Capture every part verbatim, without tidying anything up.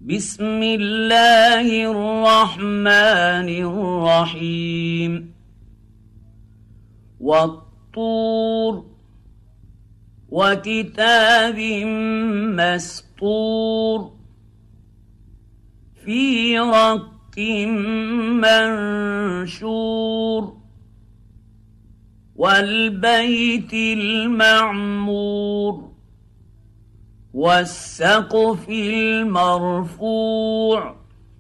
بسم الله الرحمن الرحيم والطور وكتاب مسطور في رق منشور والبيت المعمور والسقف المرفوع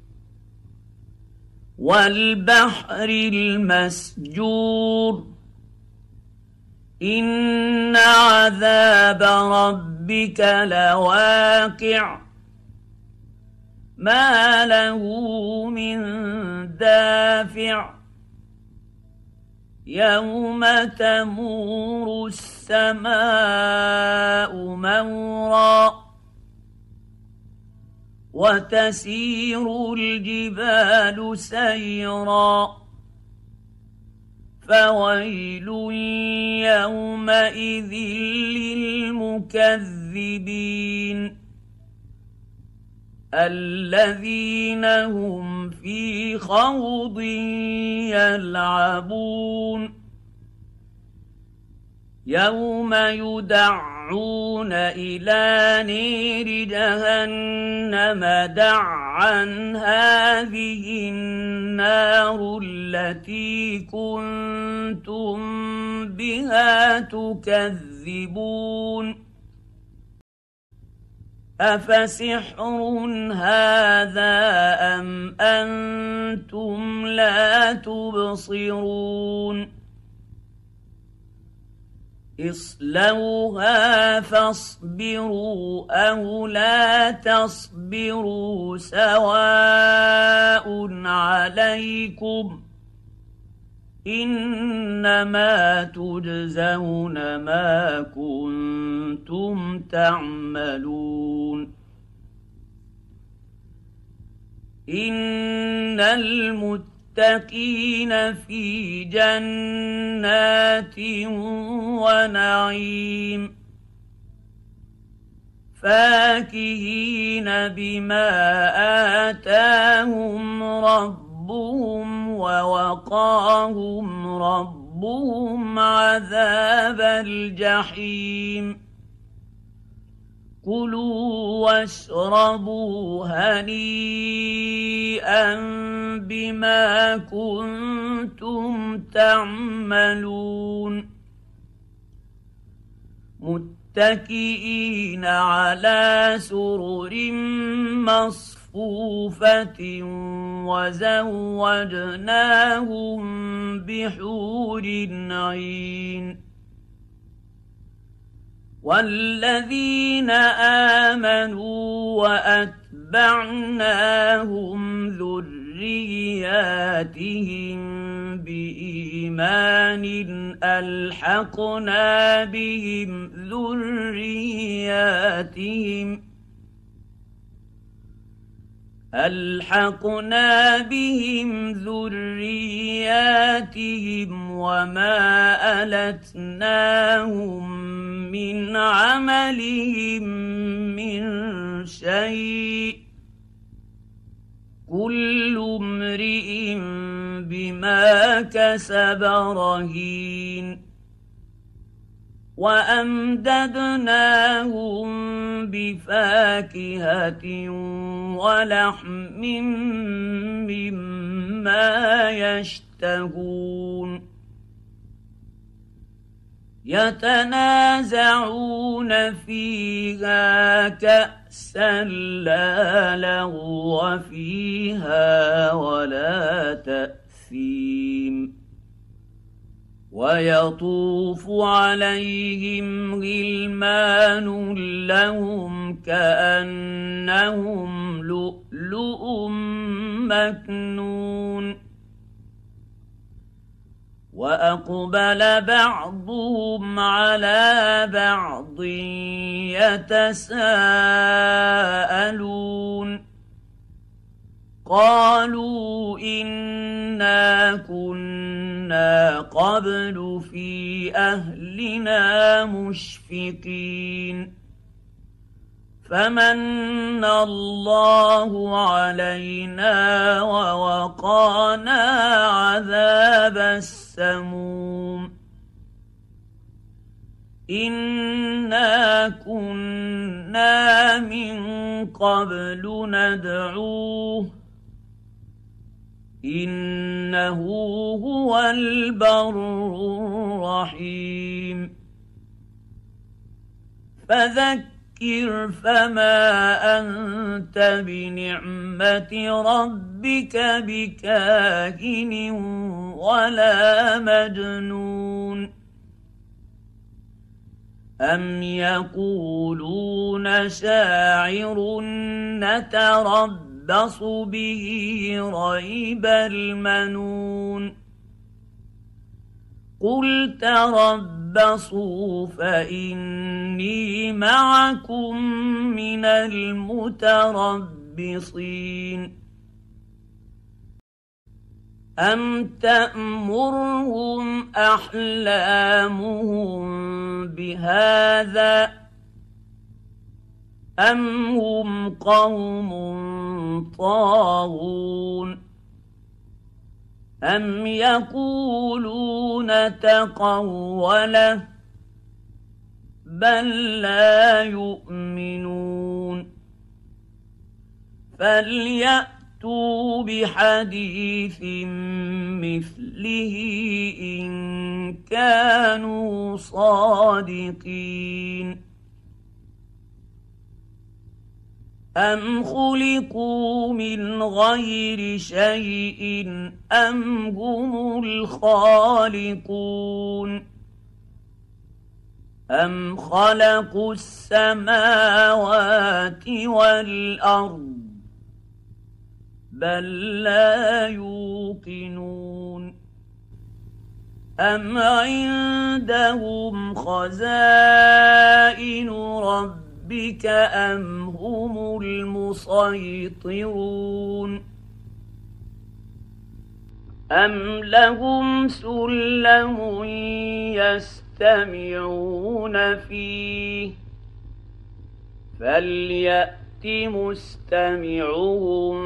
والبحر المسجور إن عذاب ربك لواقع ما له من دافع يوم تمور السماء مورا وتسير الجبال سيرا فويل يومئذ للمكذبين الذين هم في خوض يلعبون يوم يدعون إلى نير جهنم دعا هذه النار التي كنتم بها تكذبون أفسحر هذا أم أنتم لا تبصرون اصلوها فاصبروا أو لا تصبروا سواء عليكم إنما تجزون ما كنتم تعملون إن المتقين في جنات ونعيم فاكهين بما آتاهم ربهم ووقاهم ربهم عذاب الجحيم كلوا واشربوا هنيئا بما كنتم تعملون متكئين على سرر مصفوفة وزوجناهم بحور عين والذين آمنوا وأتبعناهم ذرياتهم بإيمان ألحقنا بهم ذرياتهم ألحقنا بهم ذرياتهم وما ألتناهم من عملهم من شيء كل امرئ بما كسب رهين وأمددناهم بفاكهة ولحم مما يشتهون يتنازعون فيها كأسا لا لغو فيها ولا تأثيم ويطوف عليهم غلمان لهم كأنهم لؤلؤ مكنون وأقبل بعضهم على بعض يتساءلون قالوا إنا كنا قبل في أهلنا مشفقين فمن الله علينا ووقانا عذاب السموم إنا كنا من قبل ندعوه إنه هو البر الرحيم فذكر فما أنت بنعمة ربك بكاهن ولا مجنون أم يقولون شاعر نتربص به ريب المنون قل تربصوا فإني معكم من المتربصين أم تأمرهم أحلامهم بهذا أم هم قوم طاغون أم يقولون تقوله بل لا يؤمنون فليأتوا بحديث مثله إن كانوا صادقين أم خلقوا من غير شيء أم هم الخالقون أم خلقوا السماوات والأرض بل لا يوقنون أم عندهم خزائن ربهم ربك أم هم المسيطرون أم لهم سلم يستمعون فيه فليأت مستمعهم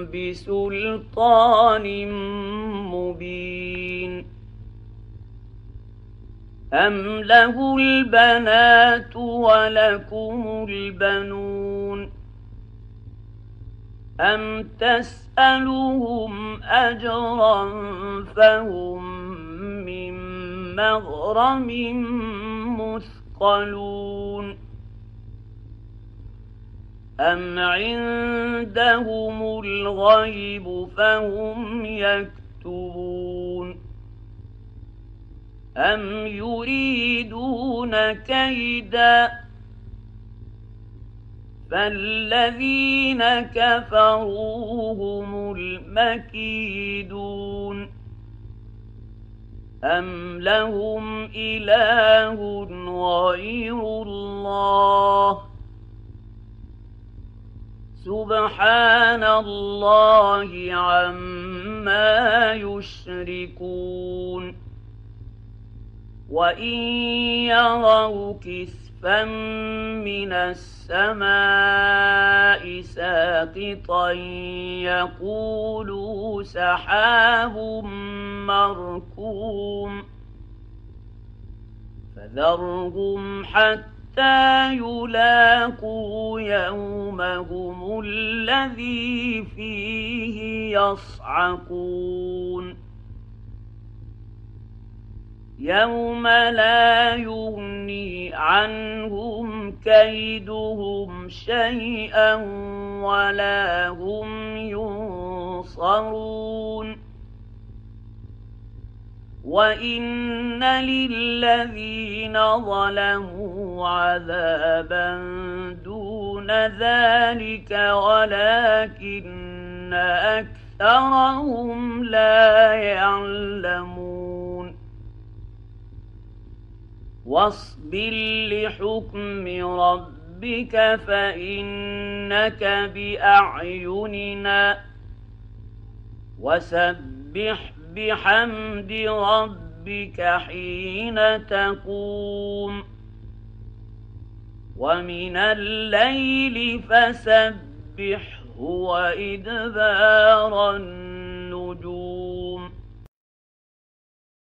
بسلطان مبين أم له البنات ولكم البنون أم تسألهم أجرا فهم من مغرم مثقلون أم عندهم الغيب فهم يكتبون أم يريدون كيدا فالذين كفروا هم المكيدون أم لهم إله غير الله سبحان الله عما يشركون وإن يروا كسفا من السماء ساقطا يقولوا سحاب مركوم فذرهم حتى يلاقوا يومهم الذي فيه يصعقون يوم لا يغني عنهم كيدهم شيئا ولا هم ينصرون وإن للذين ظلموا عذابا دون ذلك ولكن أكثرهم لا يعلمون واصبر لحكم ربك فإنك بأعيننا وسبح بحمد ربك حين تقوم ومن الليل فسبحه وإدبار النجوم